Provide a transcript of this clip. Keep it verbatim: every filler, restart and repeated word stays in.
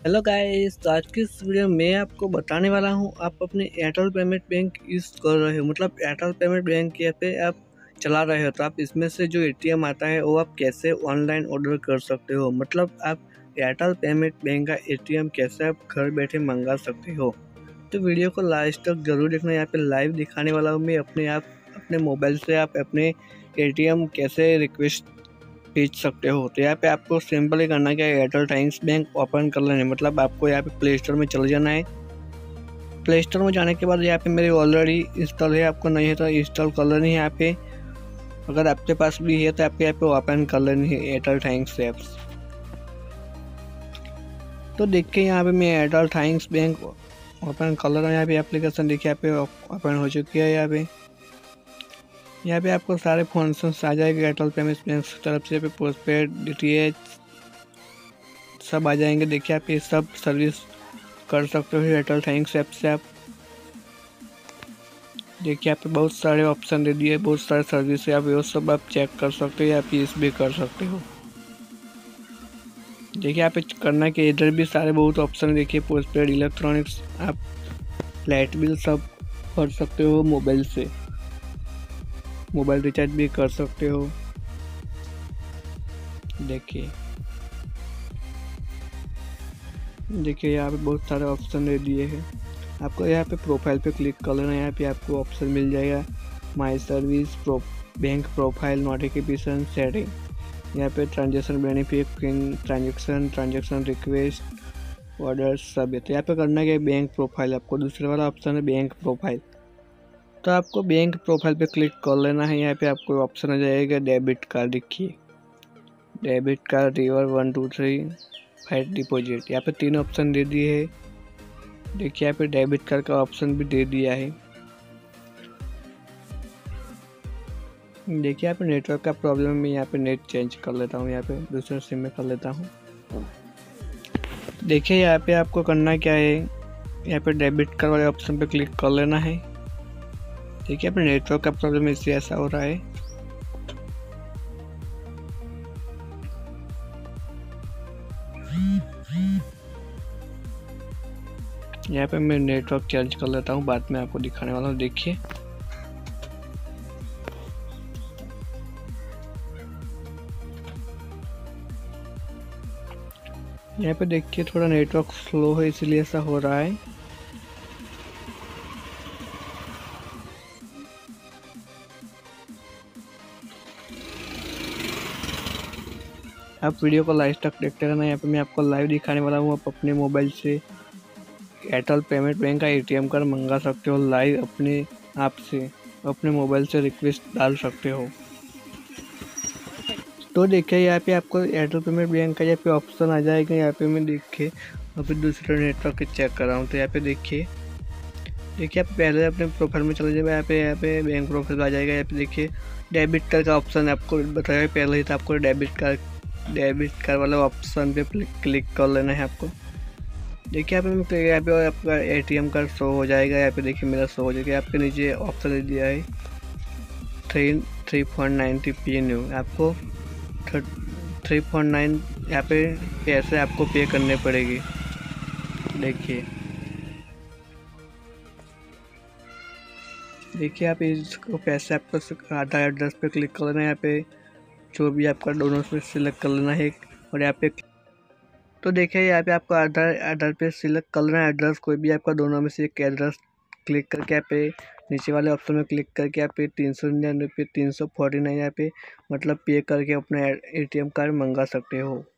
Hello guys, तो आज की इस वीडियो में आपको बताने वाला हूं, आप अपने एयरटेल पेमेंट बैंक यूज़ कर रहे हो, मतलब एयरटेल पेमेंट बैंक के पे आप चला रहे हो, तो आप इसमें से जो एटीएम आता है वो आप कैसे ऑनलाइन ऑर्डर कर सकते हो। मतलब आप एयरटेल पेमेंट बैंक का एटीएम कैसे आप घर बैठे मंगा सकते हो। तो वीडियो को लास्ट तक जरूर देखना। यहाँ पे लाइव दिखाने वाला हूँ मैं अपने आप अपने मोबाइल से आप अपने एटीएम कैसे रिक्वेस्ट भेज सकते हो। तो यहाँ पे आपको सिंपल ही करना क्या है, एयरटेल थैंक्स बैंक ओपन कर लेना है। मतलब आपको यहाँ पे प्ले स्टोर में चले जाना है। प्ले स्टोर में जाने के बाद यहाँ पे मेरे ऑलरेडी इंस्टॉल है, आपको नहीं है तो इंस्टॉल कर लेनी है। यहाँ पे अगर आपके पास भी है तो आपको यहाँ पे ओपन कर लेनी है एयरटेल थैंक्स ऐप्स। तो देखिए यहाँ पे मैं एयरटेल थैंक्स बैंक ओपन कर रहा हूँ। यहाँ पे एप्लीकेशन देखिए यहाँ पे ओपन हो चुकी है। यहाँ पे यहाँ पे आपको सारे फंक्शंस आ जाएंगे एयरटेल पेमेंट्स बैंक की तरफ से। Postpaid D T H सब आ जाएंगे। देखिए आप ये सब सर्विस कर सकते हो एयरटेल थैंक्स ऐप से। आप देखिए यहाँ पे बहुत सारे ऑप्शन दे दिए, बहुत सारे सर्विस है, आप वो सब आप चेक कर सकते हो या यूज़ भी कर सकते हो। देखिए यहाँ पे करना कि इधर भी सारे बहुत ऑप्शन देखिए, पोस्ट पेड इलेक्ट्रॉनिक्स, आप लाइट बिल सब भर सकते हो मोबाइल से, मोबाइल रिचार्ज भी कर सकते हो। देखिए देखिए यहाँ पे बहुत सारे ऑप्शन दे दिए हैं। आपको यहाँ पे प्रोफाइल पे क्लिक कर लेना। यहाँ पे आपको ऑप्शन मिल जाएगा my service, pro bank profile, notification, setting. यहाँ पे transaction benefit, transaction transaction request, order सब है। तो यहाँ पे करना क्या, बैंक प्रोफाइल, आपको दूसरे वाला ऑप्शन है बैंक प्रोफाइल। तो आपको बैंक प्रोफाइल पे क्लिक कर लेना है। यहाँ पे आपको ऑप्शन आ जाएगा डेबिट कार्ड। देखिए debit card, river one two three, five deposit, यहाँ पे तीन ऑप्शन दे दिए है। देखिए यहाँ पे डेबिट कार्ड का ऑप्शन भी दे दिया है। देखिए यहाँ पे नेटवर्क का प्रॉब्लम है, यहाँ पे नेट चेंज कर लेता हूँ, यहाँ पे दूसरे सिम में कर लेता हूँ। देखिए यहाँ पे आपको करना क्या है, यहाँ पे डेबिट कार्ड वाले ऑप्शन पे क्लिक कर लेना है। देखिए यहाँ पे नेटवर्क का प्रॉब्लम इसलिए ऐसा हो रहा है। यहाँ पे मैं नेटवर्क चेंज कर लेता हूँ, बाद में आपको दिखाने वाला हूँ। देखिए यहाँ पे देखिए थोड़ा नेटवर्क स्लो है इसलिए ऐसा हो रहा है। आप वीडियो को लाइव तक देखते रहना। यहाँ पे मैं आपको लाइव दिखाने वाला हूँ। आप अपने मोबाइल से एयरटेल पेमेंट बैंक का एटीएम कार्ड मंगा सकते हो लाइव अपने आप से, अपने मोबाइल से रिक्वेस्ट डाल सकते हो। तो देखिए यहाँ पे आपको एयरटेल पेमेंट बैंक का यहाँ पे ऑप्शन आ जाएगा। यहाँ पे मैं देखिए अभी दूसरे नेटवर्क चेक कर रहा हूँ। तो यहाँ पे देखिए देखिए आप पहले अपने प्रोफाइल में चले जाए, यहाँ पे यहाँ पे बैंक प्रोफाइल आ जाएगा। यहाँ पे देखिए डेबिट कार्ड का ऑप्शन आपको बताया पहले ही, तो आपको डेबिट कार्ड डेबिट कार्ड वाला ऑप्शन पे क्लिक कर लेना है आपको। देखिए यहाँ पे यहाँ पे आपका एटीएम कार्ड शो हो जाएगा। यहाँ पे देखिए मेरा शो हो जाएगा। आपके नीचे ऑप्शन दे दिया है three three point ninety P new, आपको थ्री पॉइंट नाइन यहाँ पे पैसे आपको पे करने पड़ेगी। देखिए देखिए आप इसको पैसे आपको आधार एड्रेस पे क्लिक कर लेना है। यहाँ पे जो भी आपका दोनों से सिलेक्ट कर लेना है। और यहाँ पे तो देखिए यहाँ पे आपको आधार आधार पे सिलेक्ट कर लेना है एड्रेस, कोई भी आपका दोनों में से एक एड्रेस क्लिक करके यहाँ पे नीचे वाले ऑप्शन में क्लिक करके यहाँ पे तीन सौ निन्यानवे पे तीन सौ फोर्टी नाइन यहाँ पे मतलब पे करके अपना एटीएम कार्ड मंगा सकते हो।